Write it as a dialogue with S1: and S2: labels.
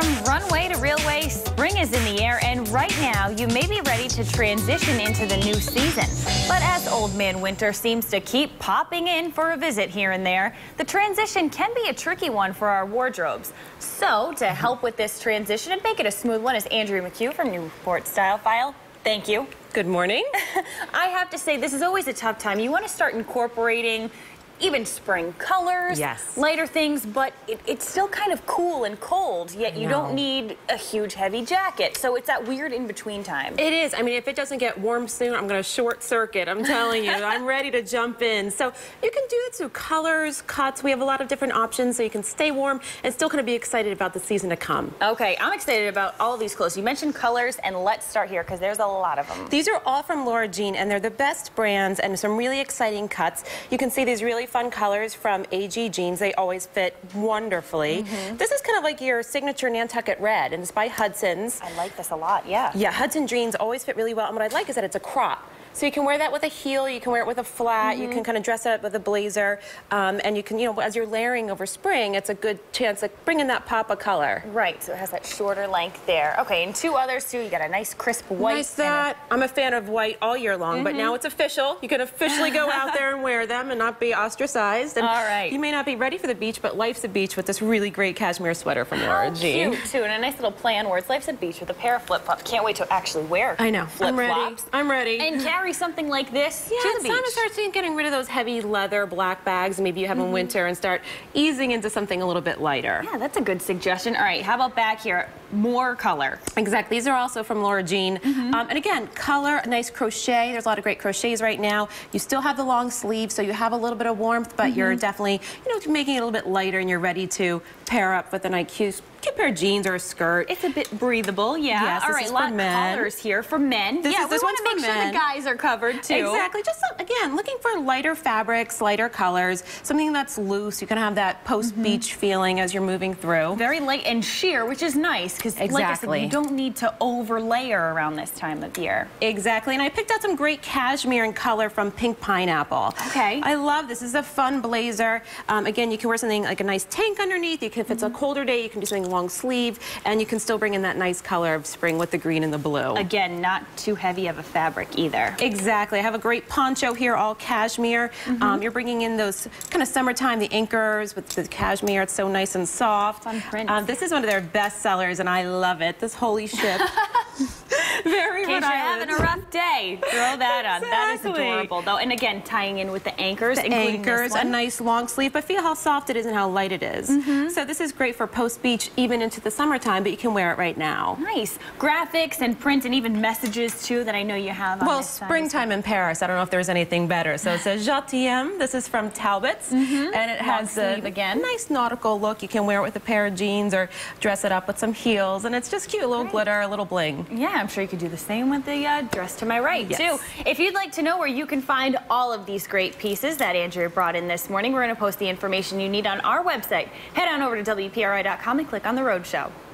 S1: From runway to realway, spring is in the air, and right now you may be ready to transition into the new season. But as Old Man Winter seems to keep popping in for a visit here and there, the transition can be a tricky one for our wardrobes. So to help with this transition and make it a smooth one is Andrea McHugh from New Report Style File. Thank you.
S2: Good morning.
S1: I have to say, this is always a tough time. You want to start incorporating even spring colors,
S2: yes,
S1: lighter things, but it's still kind of cool and cold, yet you don't need a huge heavy jacket. So it's that weird in-between time.
S2: It is. I mean, if it doesn't get warm soon, I'm going to short circuit. I'm telling you, I'm ready to jump in. So you can do it through colors, cuts. We have a lot of different options so you can stay warm and still kind of be excited about the season to come.
S1: Okay, I'm excited about all of these clothes. You mentioned colors, and let's start here because there's a lot of them.
S2: These are all from Laura Jean, and they're the best brands and some really exciting cuts. You can see these really fun colors from AG jeans. They always fit wonderfully. This is kind of like your signature Nantucket red, and it's by Hudson's.
S1: I like this a lot, yeah.
S2: Yeah, Hudson jeans always fit really well, and what I like is that it's a crop. So you can wear that with a heel, you can wear it with a flat, you can kind of dress it up with a blazer, and you can, you know, as you're layering over spring, it's a good chance to bring in that pop of color.
S1: Right, so it has that shorter length there. Okay, and two others too. You got a nice crisp white.
S2: Nice that. I'm a fan of white all year long, but now it's official. You can officially go out there and wear them and not be ostracized. And
S1: all right.
S2: You may not be ready for the beach, but life's a beach with this really great cashmere sweater from Laura Jean.
S1: Cute too, and a nice little play on words. Life's a beach with a pair of flip-flops. Can't wait to actually wear.
S2: I know. I'm ready. I'm ready.
S1: And carry something like this.
S2: Yeah,
S1: to
S2: it's
S1: the
S2: time
S1: beach.
S2: to start getting rid of those heavy leather black bags maybe you have in winter and start easing into something a little bit lighter.
S1: Yeah, that's a good suggestion. All right, how about back here? More color.
S2: Exactly. These are also from Laura Jean. And again, color, a nice crochet. There's a lot of great crochets right now. You still have the long sleeves, so you have a little bit of warmth, but you're definitely, you know, making it a little bit lighter, and you're ready to pair up with a nice cute pair of jeans or a skirt.
S1: It's a bit breathable, yeah.
S2: Yes,
S1: all right, a lot of colors here for men.
S2: This
S1: we want to make sure the guys are covered too.
S2: Exactly. Just again, looking for lighter fabrics, lighter colors, something that's loose. You can have that post-beach feeling as you're moving through.
S1: Very light and sheer, which is nice because, like I said, you don't need to over-layer around this time of year.
S2: Exactly. And I picked out some great cashmere and color from Pink Pineapple.
S1: Okay.
S2: I love this. This is a fun blazer. Again, you can wear something like a nice tank underneath. You can, if it's a colder day, you can do something long sleeve, and you can still bring in that nice color of spring with the green and the blue.
S1: Again, not too heavy of a fabric either.
S2: Exactly. I have a great poncho here, all cashmere. You're bringing in those kind of summertime, the anchors with the cashmere. It's so nice and soft.
S1: Fun print.
S2: This is one of their best sellers, and I love it. This holy ship. Very
S1: In case you're having a rough day, throw that on. That is adorable, though. And again, tying in with the anchors, including this one.
S2: A nice long sleeve, but feel how soft it is and how light it is. So this is great for post-beach, even into the summertime, but you can wear it right now.
S1: Nice. Graphics and print and even messages, too, that I know you have on this side.
S2: Springtime in Paris. I don't know if there's anything better. So it says Je t'aime. This is from Talbot's, and it has a nice nautical look. You can wear it with a pair of jeans or dress it up with some heels, and it's just cute. A little glitter, a little bling.
S1: Yeah, I'm sure you could do the same with the dress to my right, too. If you'd like to know where you can find all of these great pieces that Andrea brought in this morning, we're going to post the information you need on our website. Head on over to WPRI.com and click on the Rhode Show.